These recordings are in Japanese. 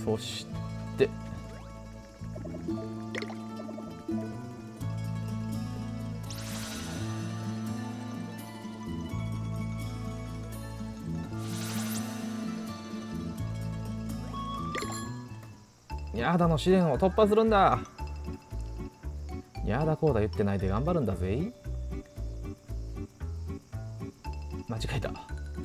そしてヤーダの試練を突破するんだ。ヤーダコーダ言ってないで頑張るんだぜ。間違えた。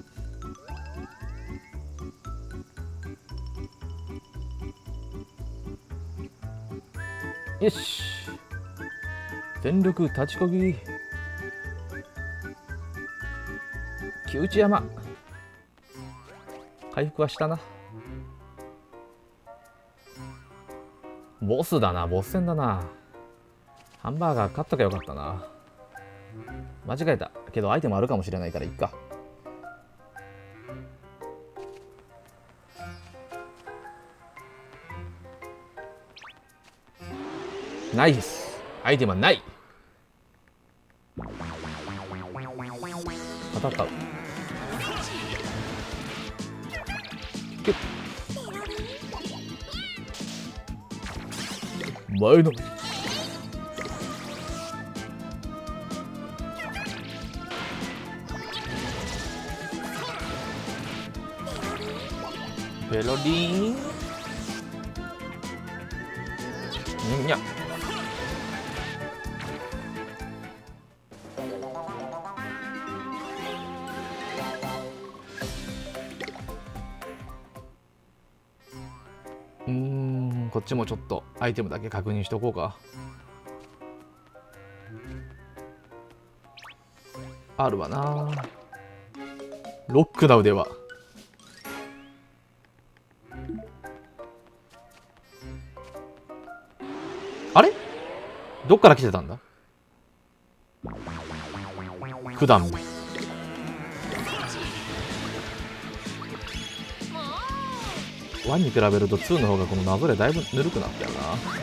よし、全力立ちこぎ。木内山回復はしたな。ボスだな、ボス戦だな。ハンバーガー買っときゃよかったな。間違えたけどアイテムあるかもしれないからいっか。ナイス。アイテムはない。戦う。前のペロリンにゃ。こっちもちょっとアイテムだけ確認しとこうか。あるわな。ロックな腕はあれどっから来てたんだ。九段1に比べると2の方がこのなぞれだいぶぬるくなったよな。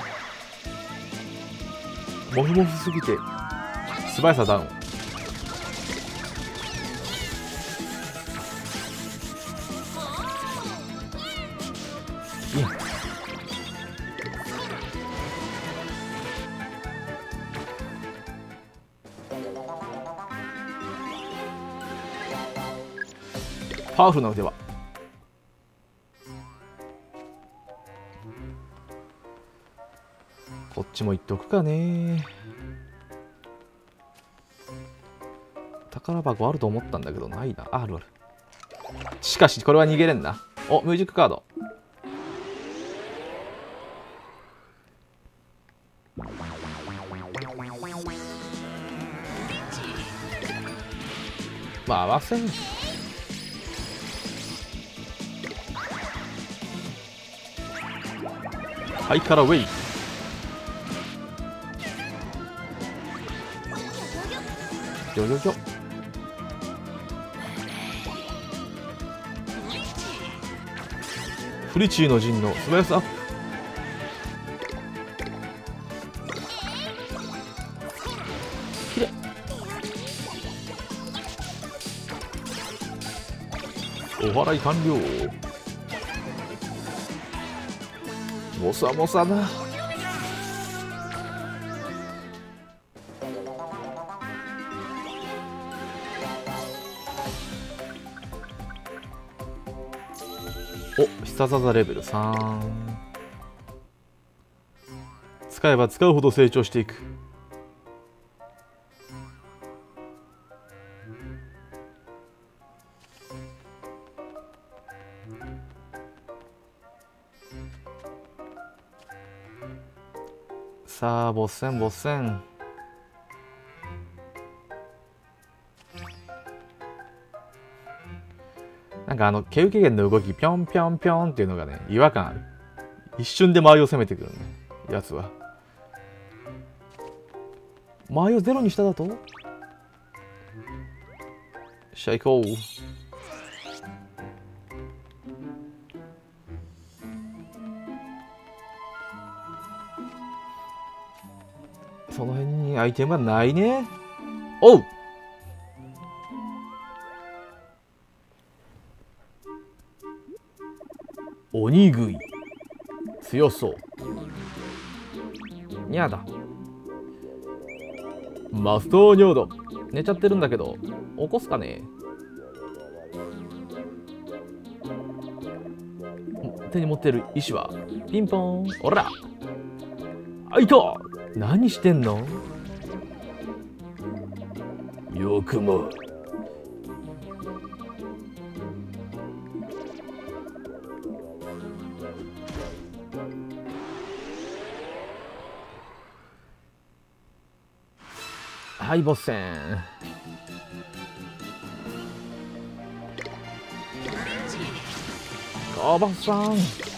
モフモフすぎて素早さダウン。いい。パワフルな腕はこっちもいっとくかね。宝箱あると思ったんだけどないな。あるある。しかしこれは逃げれんな。お、ミュージックカード。まあ合わせん。ハイカラウェイ。よよよ。フリチーの陣の素早さアップ。きれい。お払い完了。モサモサだ。お、必殺技レベル3。使えば使うほど成長していく。さあ、ボッセンボッセン。なんか毛受け弦の動きぴょんぴょんぴょんっていうのがね、違和感ある。一瞬で周りを攻めてくるね、やつは。周りをゼロにしただと。よっしゃ行こう。その辺にアイテムはないね。おう。鬼食い。 強そう。にゃだ。マスターニャーだ。寝ちゃってるんだけど起こすかね。手に持ってる石はピンポン。おらあいた。何してんの。よくも。はい、ボス戦。カバさん。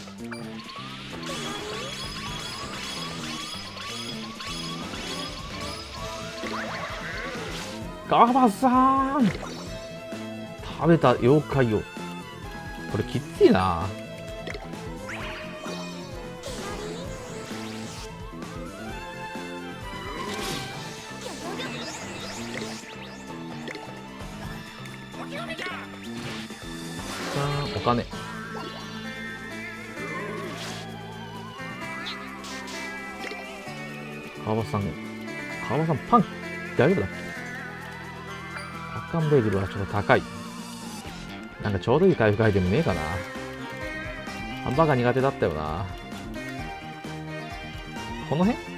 カバさん。食べた妖怪を。これきついな。お金。川端さんパン大丈夫だっけ。発汗ベーグルはちょっと高い。なんかちょうどいい回復アイテムねえかな。ハンバーガー苦手だったよな。この辺。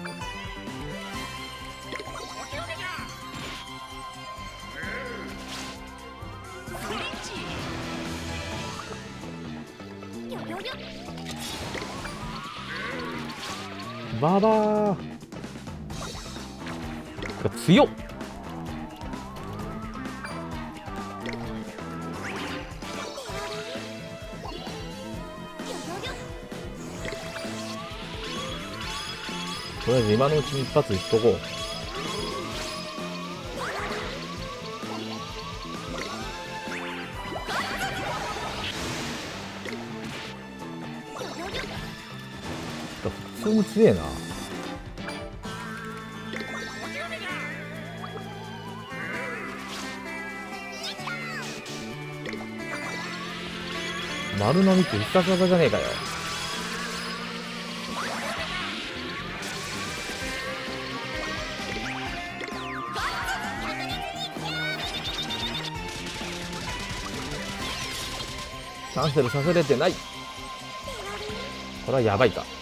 バーバー強っ。とりあえず今のうちに一発いっとこう。普通に強えな。丸飲みって必殺技じゃねえかよ。キャンセルさせれてない。これはやばいか。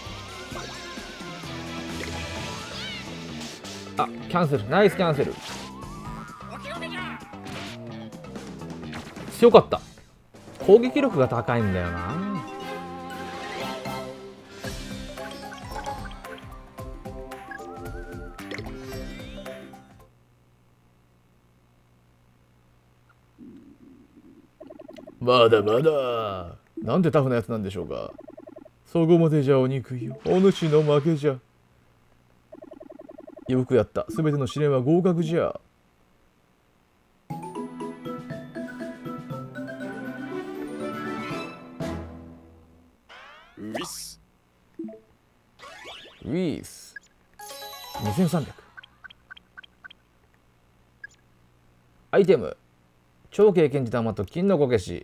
あ、キャンセル。ナイスキャンセル。強かった。攻撃力が高いんだよな。まだまだ。なんてタフなやつなんでしょうか。そこまでじゃお憎いよ。お主の負けじゃ。よくやった。すべての試練は合格じゃ。ウィス2300。アイテム超経験値玉と金のこけし。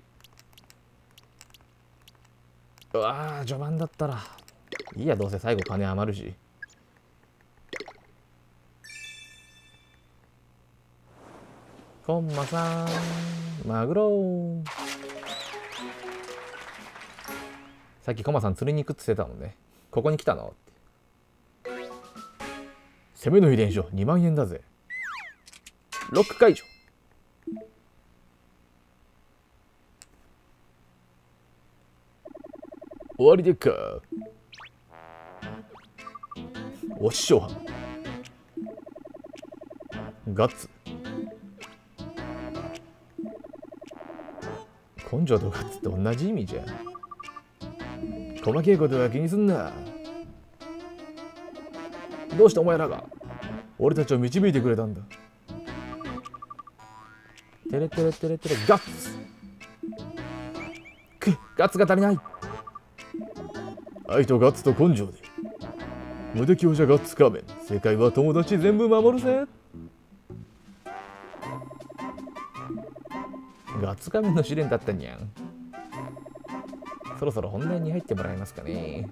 うわー、序盤だったらいいや。どうせ最後金余るし。コンマさんマグロ。さっきコマさん釣りに行くって言ってたもんね。ここに来たのって。攻めの秘伝書2万円だぜ。ロック解除。終わりでっか。お師匠はガッツ。根性とガッツって同じ意味じゃ。細けいことは気にすんな。どうしてお前らが俺たちを導いてくれたんだ。テレテレテレテレガッツ。ガッツが足りない。愛とガッツと根性で無敵王者ガッツ仮面。世界は友達全部守るぜ。ガッツ仮面の試練だったにゃん。 そろそろ本題に入ってもらえますかね。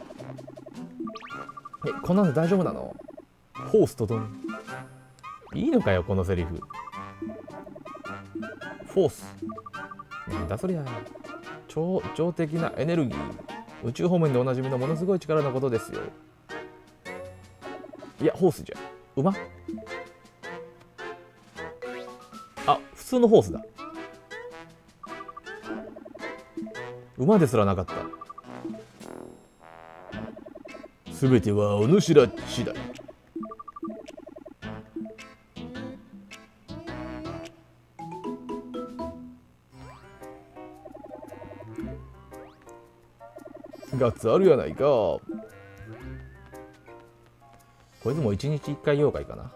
こんなの大丈夫なの？ホースとドン。いいのかよこのセリフ。フォース。なんだそりゃ。超的なエネルギー。宇宙方面でおなじみのものすごい力のことですよ。いや、ホースじゃ。馬？あ、普通のホースだ。馬ですらなかった。すべてはお主ら次第。ガッツあるやないか。こいつも一日一回妖怪かな。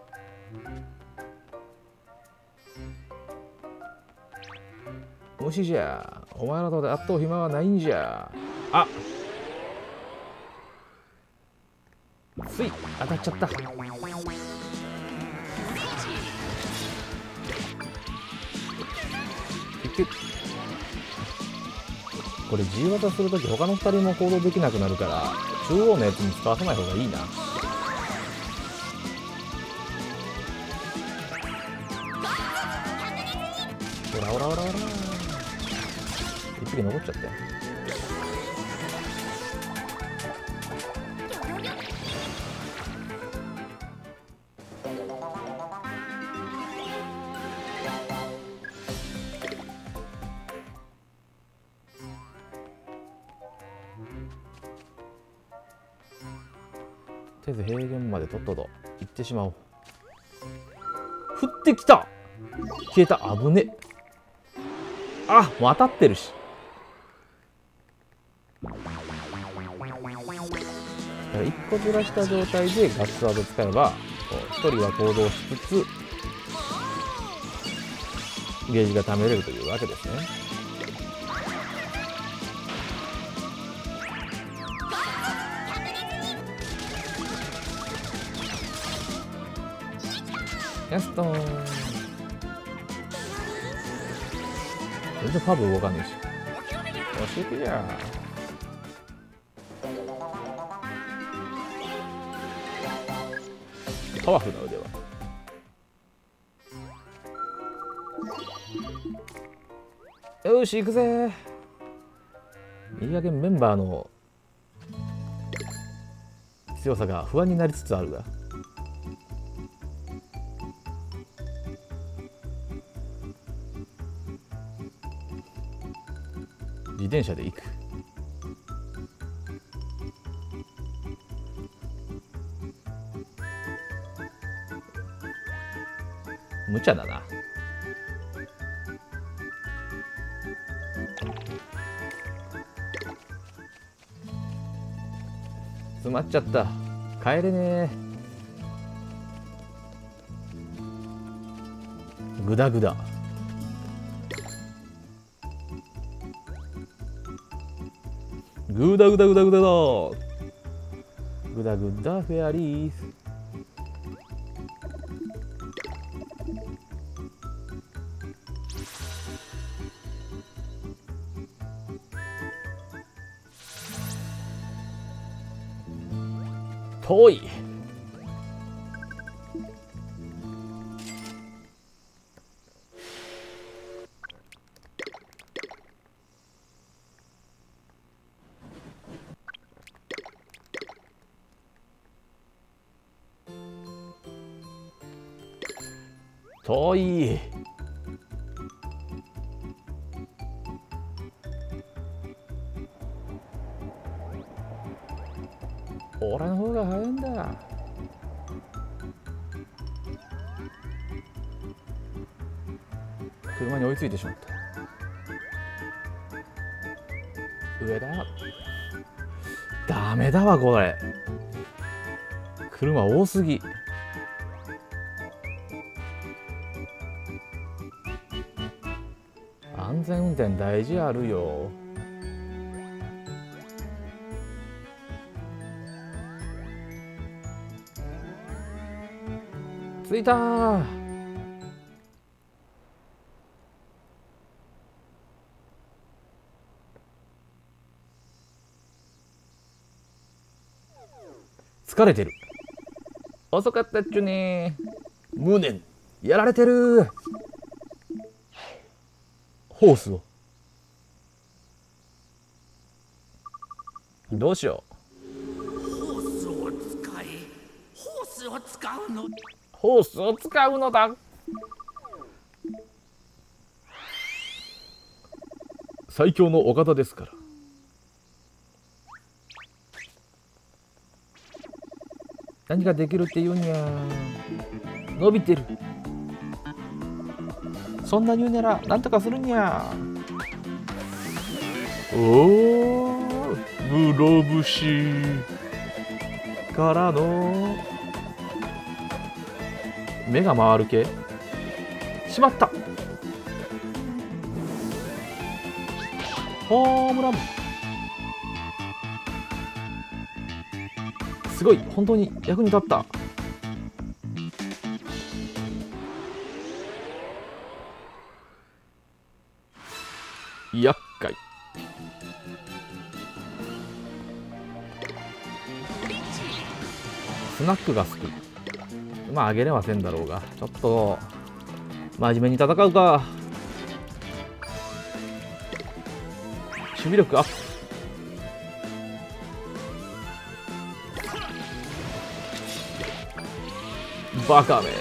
虫じゃ。お前らとで圧倒暇はないんじゃ。あ、つい当たっちゃった。これ G 技するとき他の2人も行動できなくなるから中央のやつに使わさない方がいいな。オラオラオラオラ。一匹残っちゃったよ。とりあえず平原までとっとと行ってしまおう。降ってきた。消えた。危ね。あ、もう当たってるし。だから一個ずらした状態でガッツワード使えば一人は行動しつつゲージが貯めれるというわけですね。やすとーん。全然ファブ動かねえし。教えてや。パワフルな腕は。よし行くぜ。いい加減メンバーの強さが不安になりつつあるが。自転車で行く。無茶だな。詰まっちゃった。帰れねえ。グダグダ。グダグダグダグダだ。グダグダフェアリース。遠い。遠い。俺の方が早いんだ。車に追いついてしまった。上だ。ダメだわこれ。車多すぎ。安全運転大事あるよ。着いたー。 疲れてる。遅かったっちゅね。無念。やられてる。ホースを。どうしよう。ホースを使うのだ。最強のお方ですから。何ができるって言うんや。伸びてる。そんな言うならなんとかするんや。おお、室伏からの目が回る系。しまった。ホームラン。すごい、本当に役に立った。厄介。スナックが好き。まああげれませんだろうが、ちょっと真面目に戦うか。守備力アップ。バカめ。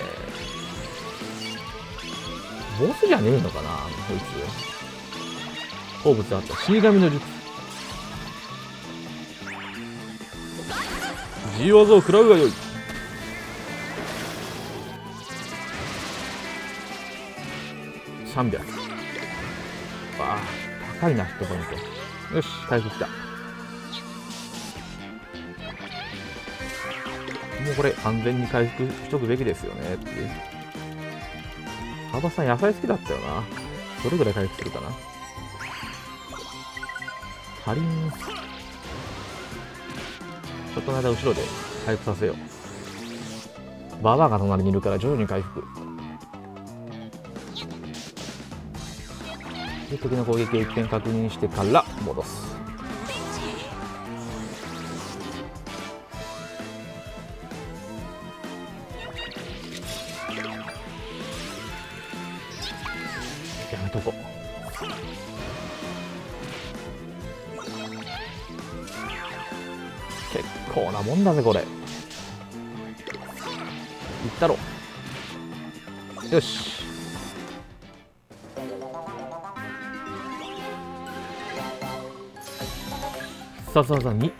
ボスじゃねえのかなこいつ。好物あった。死神の術。G技を食らうがよい。300。ああ、高いな、ヒットポイント。よし、回復きた。もうこれ安全に回復しとくべきですよねっていう。馬場さん野菜好きだったよな。どれぐらい回復するかな。ハリン。ちょっとの間後ろで回復させよう。ババアが隣にいるから徐々に回復。で、敵の攻撃を一点確認してから戻す。やめとこう。結構なもんだぜこれ。いったろ。よし。さささに。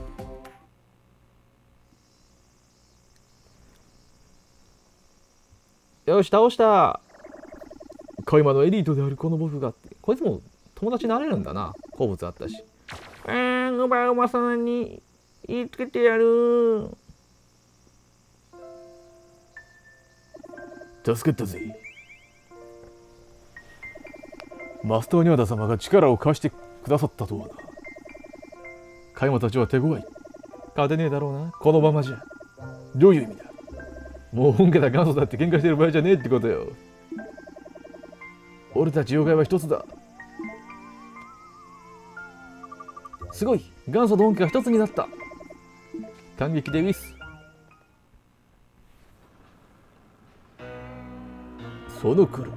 よし、倒した。小今のエリートであるこの僕がって。こいつも友達になれるんだな。好物あったし。うばうまさんに言いつけてやる。助かったぜ。マスターニャーダ様が力を貸してくださったとはな。カイマたちは手強い。勝てねえだろうな。このままじゃ。どういう意味だ。もう本家だ元祖だって喧嘩してる場合じゃねえってことよ。俺たち妖怪は一つだ。すごい、元祖と本家が一つになった。感激でウィス。その頃、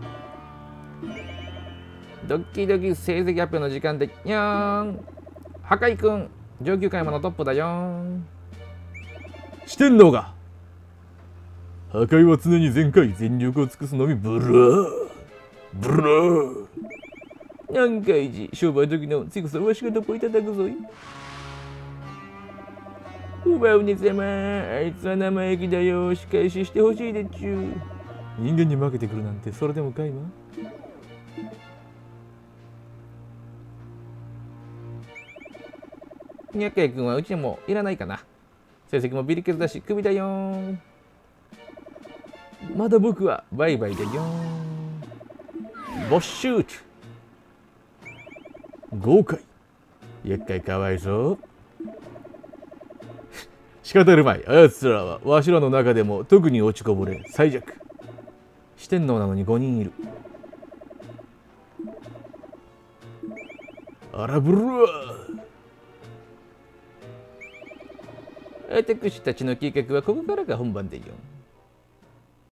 ドッキドキ成績発表の時間でにゃーん。破壊くん上級階ものトップだよー。四天王が破壊は常に全開全力を尽くすのみ。ブラーブラー。何回じ商売時の強さわしがどこいただくぞい。おばうね様、あいつは生意気だよ。仕返ししてほしいでちゅう。人間に負けてくるなんてそれでもかいわ。厄介君はうちにもいらないかな。成績もビリケツだしクビだよー。まだ僕はバイバイだよー。ボッシュート。豪快。厄介かわいそう。仕方あるまい。あやつらはわしらの中でも特に落ちこぼれ最弱。四天王なのに5人いる。あらぶるわ。 私たちの計画はここからが本番だよ。